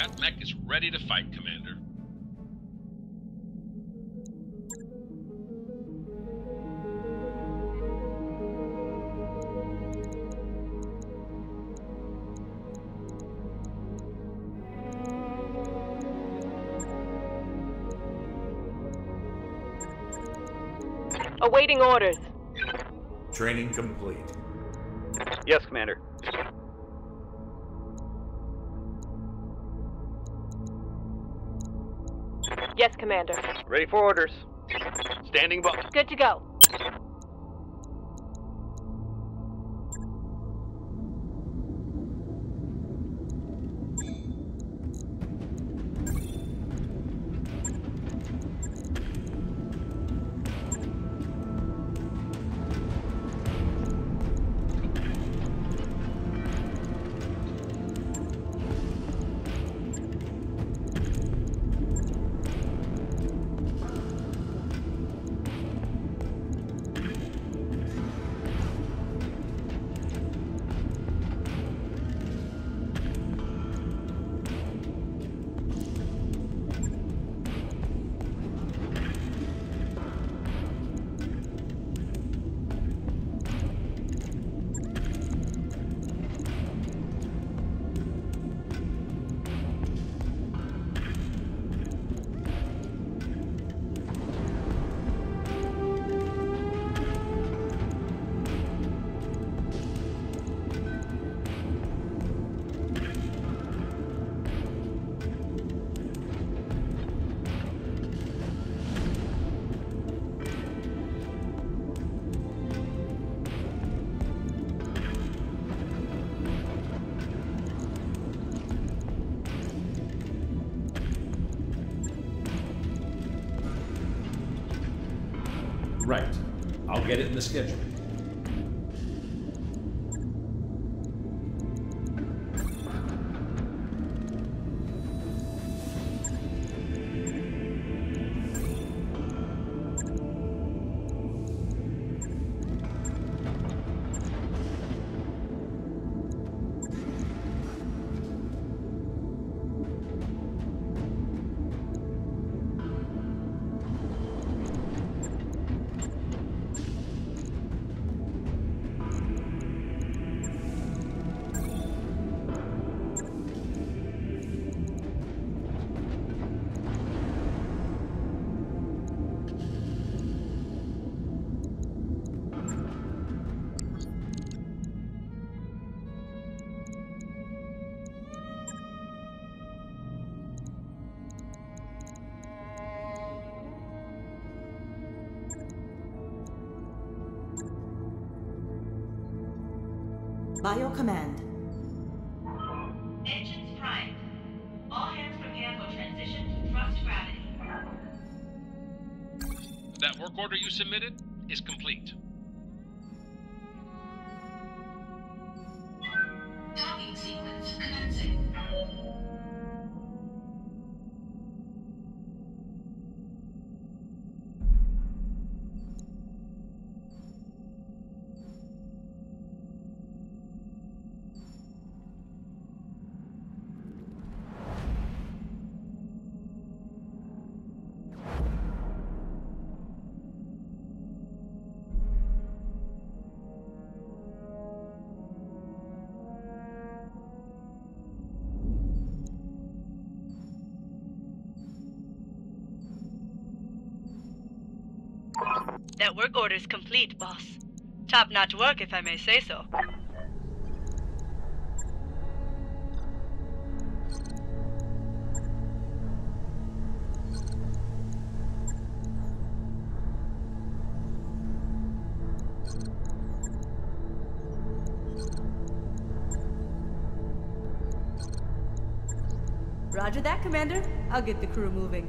That mech is ready to fight, Commander. Awaiting orders. Training complete. Yes, Commander. Yes, Commander. Ready for orders. Standing by. Good to go. Right. I'll get it in the schedule. Bio command. Engines primed. All hands prepare for transition to thrust gravity. That work order you submitted is complete. Docking sequence commencing. That work order's complete, boss. Top-notch work, if I may say so. Roger that, Commander. I'll get the crew moving.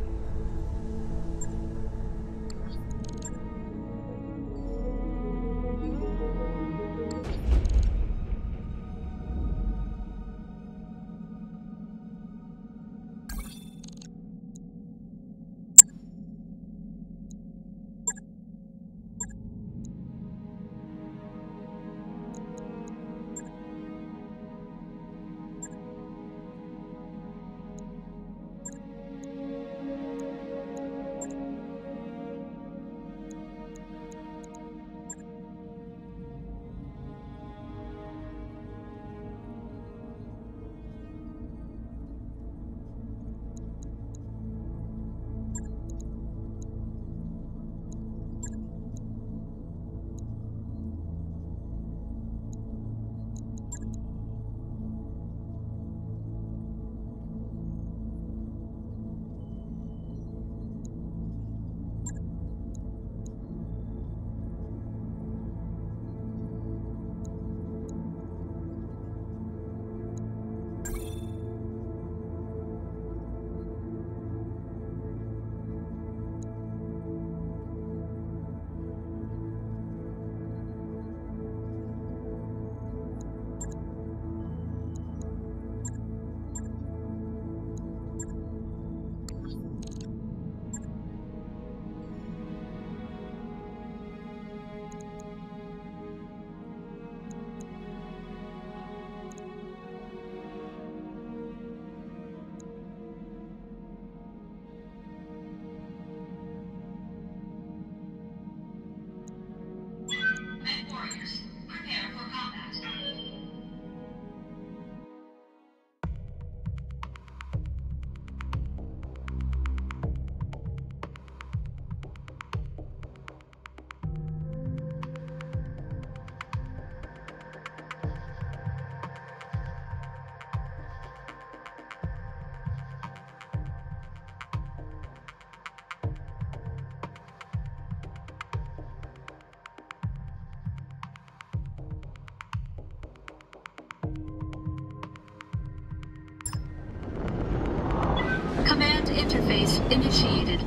interface initiated.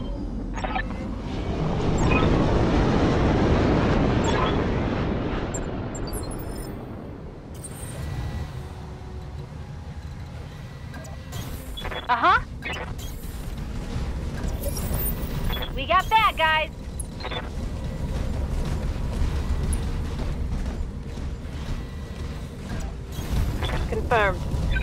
Uh-huh. We got bad guys. Confirmed.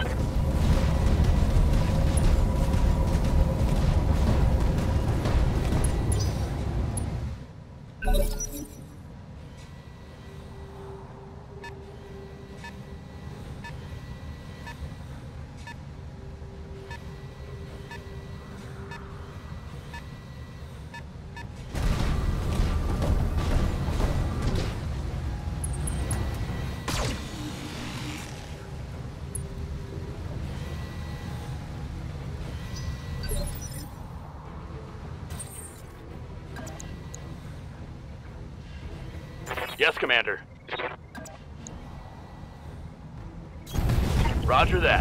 Yes, Commander. Roger that.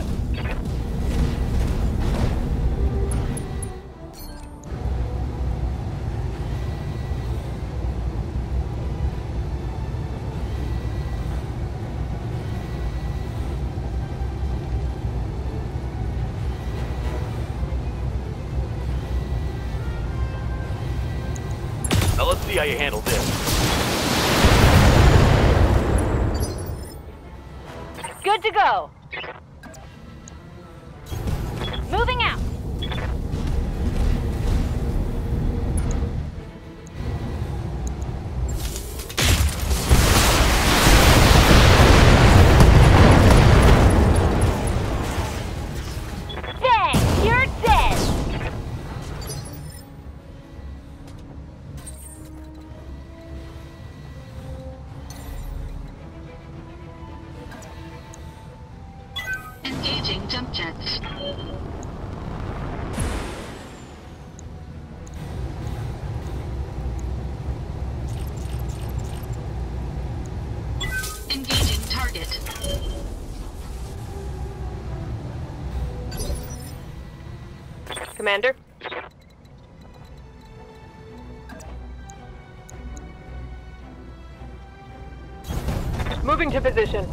Now let's see how you handle this. Good to go. Moving out. Dang, you're dead. Engaging jump jets. Engaging target. Commander? Moving to position.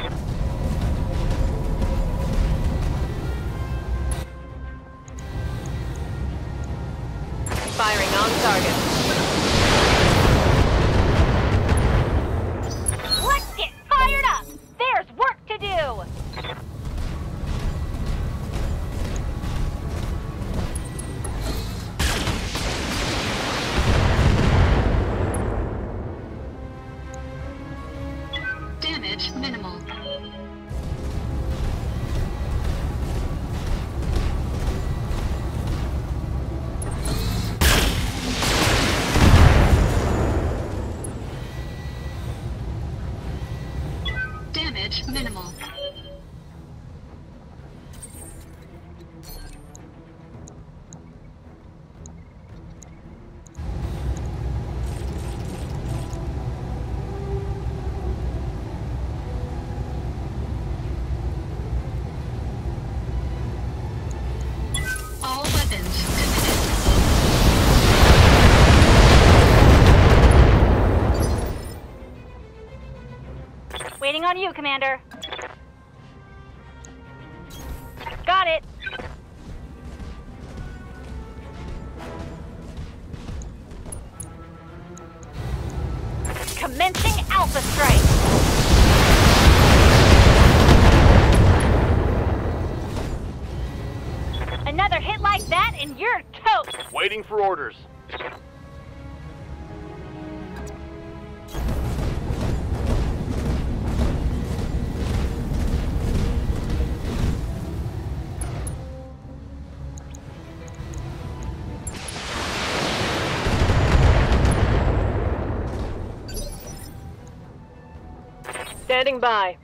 Firing on target. Let's get fired up. There's work to do. Damage minimal. Damage minimal. All weapons committed. Waiting on you, Commander. Got it. Commencing Alpha Strike. Another hit like that and you're toast. Waiting for orders. Standing by.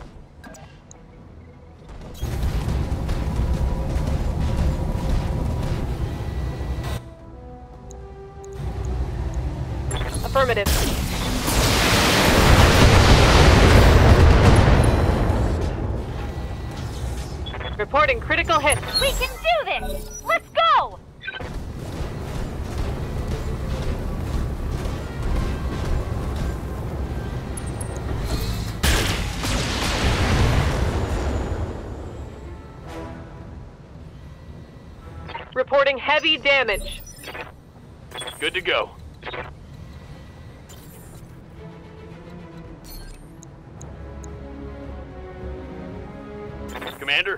Affirmative. Reporting critical hits. We can do this! Let's go! Reporting heavy damage. Good to go. Commander?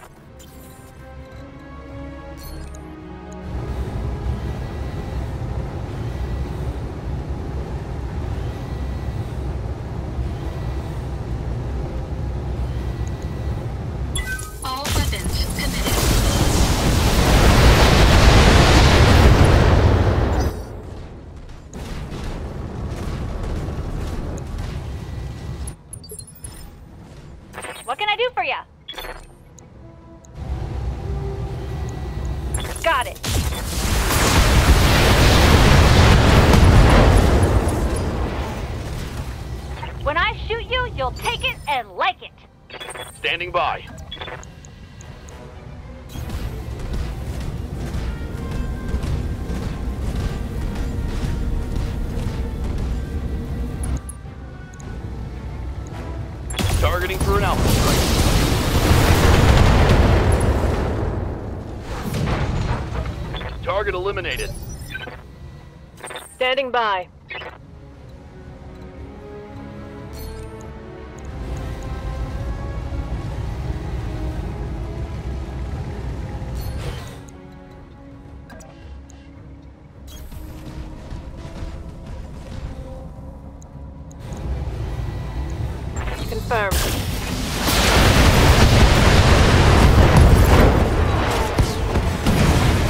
All weapons committed. What can I do for ya? Got it. When I shoot you, you'll take it and like it. Standing by. Targeting for an alpha strike. Target eliminated. Standing by. Confirmed.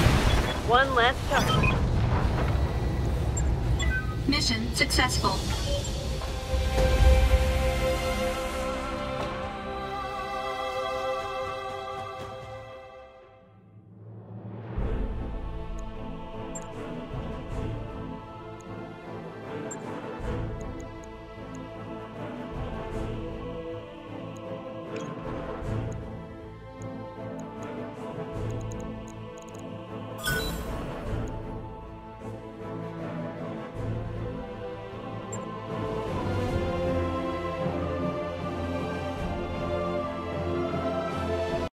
One last target. Mission successful.